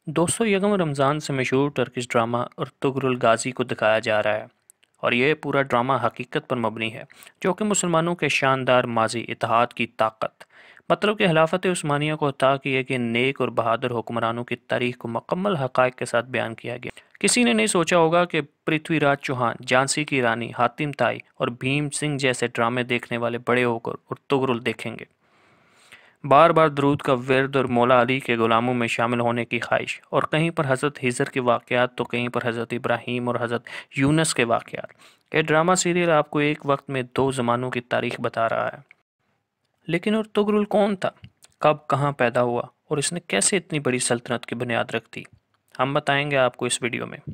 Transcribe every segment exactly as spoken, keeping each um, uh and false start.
दोस्तों यकम रमज़ान से मशहूर टर्किश ड्रामा अर्तुगरुल गाज़ी को दिखाया जा रहा है और यह पूरा ड्रामा हकीकत पर मबनी है जो कि मुसलमानों के शानदार माजी इतिहाद की ताकत मतलब कि खिलाफत उस्मानिया को अता की है कि नेक और बहादुर हुक्मरानों की तारीख को मुकम्मल हक़ाइक़ के साथ बयान किया गया। किसी ने नहीं सोचा होगा कि पृथ्वीराज चौहान, झांसी की रानी, हातिम ताई और भीम सिंह जैसे ड्रामे देखने वाले बड़े होकर अर्तुगरुल देखेंगे। बार बार दरूद का विरद और मौला अली के ग़ुलामों में शामिल होने की ख्वाहिश, और कहीं पर हज़रत हिजर के वाक़यात तो कहीं पर हज़रत इब्राहीम और हज़रत यूनस के वाक़यात। ये ड्रामा सीरियल आपको एक वक्त में दो ज़मानों की तारीख बता रहा है। लेकिन अर्तुगरुल कौन था, कब कहाँ पैदा हुआ और इसने कैसे इतनी बड़ी सल्तनत की बुनियाद रख दी, हम बताएंगे आपको इस वीडियो में।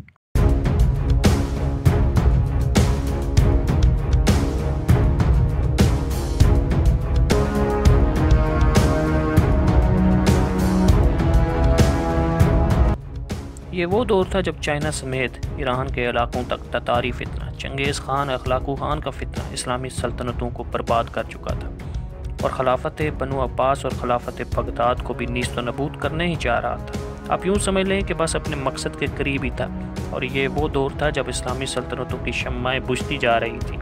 ये वो दौर था जब चाइना समेत ईरान के इलाकों तक ततारी फितना, चंगेज़ खान, अखलाकू खान का फितना इस्लामी सल्तनतों को बर्बाद कर चुका था और खिलाफत बनु अब्बास और खिलाफत बगदाद को भी नीस्त व नबूद करने ही चाह रहा था। आप यूँ समझ लें कि बस अपने मकसद के करीब ही था। और ये वो दौर था जब इस्लामी सल्तनतों की शम्माएँ बुझती जा रही थी।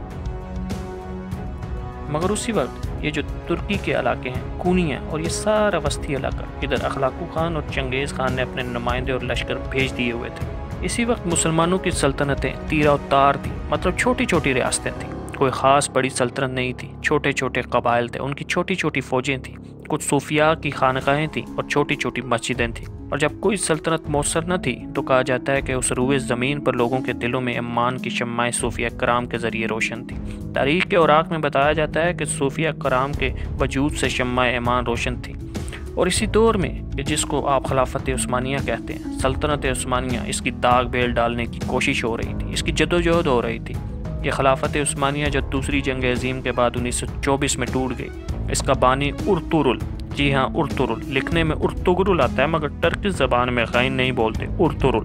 मगर उसी वक्त ये जो तुर्की के इलाके हैं, कूनिया और ये सारा वस्ती इलाका, इधर अखलाकू खान और चंगेज़ खान ने अपने नुमाइंदे और लश्कर भेज दिए हुए थे। इसी वक्त मुसलमानों की सल्तनतें तीरा उतार थी, मतलब छोटी छोटी रियासतें थीं। कोई ख़ास बड़ी सल्तनत नहीं थी, छोटे छोटे कबाइल थे, उनकी छोटी छोटी फ़ौजें थीं, कुछ सूफिया की खानकाहें थीं और छोटी छोटी मस्जिदें थीं। और जब कोई सल्तनत मौसर न थी तो कहा जाता है कि उस रूए ज़मीन पर लोगों के दिलों में ईमान की शम्माएँ सूफिया कराम के ज़रिए रोशन थी। तारीख़ के औराक में बताया जाता है कि सूफिया कराम के वजूद से शम्माएँ ईमान रोशन थी। और इसी दौर में कि जिसको आप खिलाफत उस्मानिया कहते हैं, सल्तनत उस्मानिया, इसकी दाग बेल डालने की कोशिश हो रही थी, इसकी जदोजहद हो रही थी। ये खिलाफत उस्मानिया जो दूसरी जंग अज़ीम के बाद उन्नीस सौ चौबीस में टूट गई, इसका बानी अर्तुगरुल, जी हाँ अर्तुगरुल, लिखने में अर्तुगरुल आता है मगर टर्किश ज़बान में गैन नहीं बोलते, अर्तुगरुल।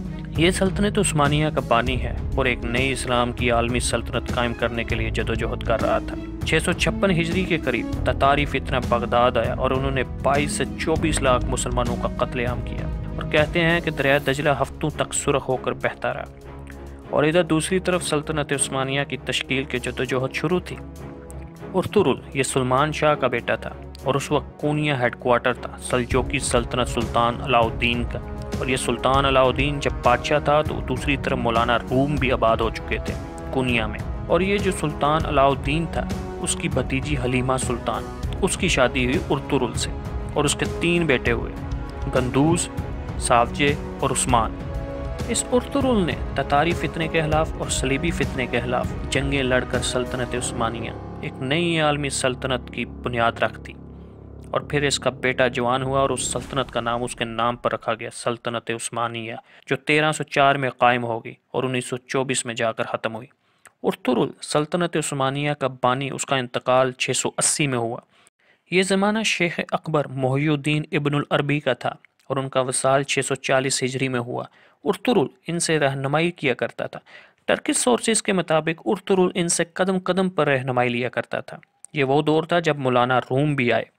ये सल्तनत उस्मानिया का बानी है और एक नई इस्लाम की आलमी सल्तनत कायम करने के लिए जदोजहद कर रहा था। छः सौ छप्पन हिजरी के करीब ततारी फितना बगदाद आया और उन्होंने बाईस से चौबीस लाख मुसलमानों का कत्लेआम किया। और कहते हैं कि दरिया दजला हफ्तों तक सुरख होकर बहता रहा। और इधर दूसरी तरफ सल्तनत उस्मानिया की तश्कील की जदोजहद शुरू थी। अर्तुगरुल ये सुलेमान शाह का बेटा था और उस वक्त कूनिया हेडक्वार्टर था सल्जोकी सल्तनत सुल्तान अलाउद्दीन का। और ये सुल्तान अलाउद्दीन जब बादशाह था तो दूसरी तरफ मौलाना रूम भी आबाद हो चुके थे कूनिया में। और ये जो सुल्तान अलाउद्दीन था उसकी भतीजी हलीमा सुल्तान, उसकी शादी हुई अर्तुगरुल से और उसके तीन बेटे हुए, गंदूज, सावजे और उस्मान। इस अर्तुगरुल ने ततारी फितने के खिलाफ और सलीबी फितने के खिलाफ जंगें लड़कर सल्तनत उस्मानिया, एक नई आलमी सल्तनत की बुनियाद रख दी। और फिर इसका बेटा जवान हुआ और उस सल्तनत का नाम उसके नाम पर रखा गया, सल्तनत उस्मानिया, जो तेरह सौ चार में कायम होगी और उन्नीस सौ चौबीस में जाकर ख़त्म हुई। अर्तुगरुल सल्तनत उस्मानिया का बानी, उसका इंतकाल छः सौ अस्सी में हुआ। ये ज़माना शेख अकबर मोहिउद्दीन इब्नुल अरबी का था और उनका वसाल छः सौ चालीस हिजरी में हुआ। अर्तुगरुल इनसे रहनुमाई किया करता था। टर्किश सोर्सेज के मुताबिक अर्तुगरुल इनसे कदम कदम पर रहनुमाई लिया करता था। ये वो दौर था जब मौलाना रूम भी आए,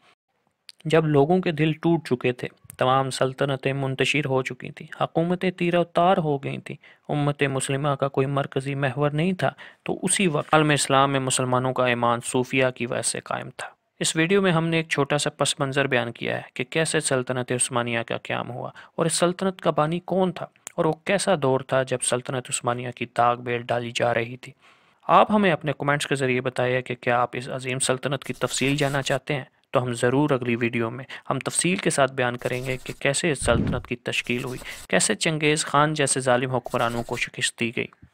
जब लोगों के दिल टूट चुके थे, तमाम सल्तनतें मुंतशिर हो चुकी थीं, हुकूमतें तीरा उतार हो गई थीं, उम्मत मुस्लिमा का कोई मरकज़ी महवर नहीं था। तो उसी वक्त आलम इस्लाम में मुसलमानों का ईमान सूफिया की वजह से कायम था। इस वीडियो में हमने एक छोटा सा पस मंज़र बयान किया है कि कैसे सल्तनत उस्मानिया का क़याम हुआ और इस सल्तनत का बानी कौन था और वो कैसा दौर था जब सल्तनत उस्मानिया की दाग बेल डाली जा रही थी। आप हमें अपने कमेंट्स के ज़रिए बताइए कि क्या आप इस अजीम सल्तनत की तफसील जानना चाहते हैं, तो हम ज़रूर अगली वीडियो में हम तफसील के साथ बयान करेंगे कि कैसे इस सल्तनत की तश्कील हुई, कैसे चंगेज़ खान जैसे ज़ालिम हुक्मरानों को शिकस्त दी गई।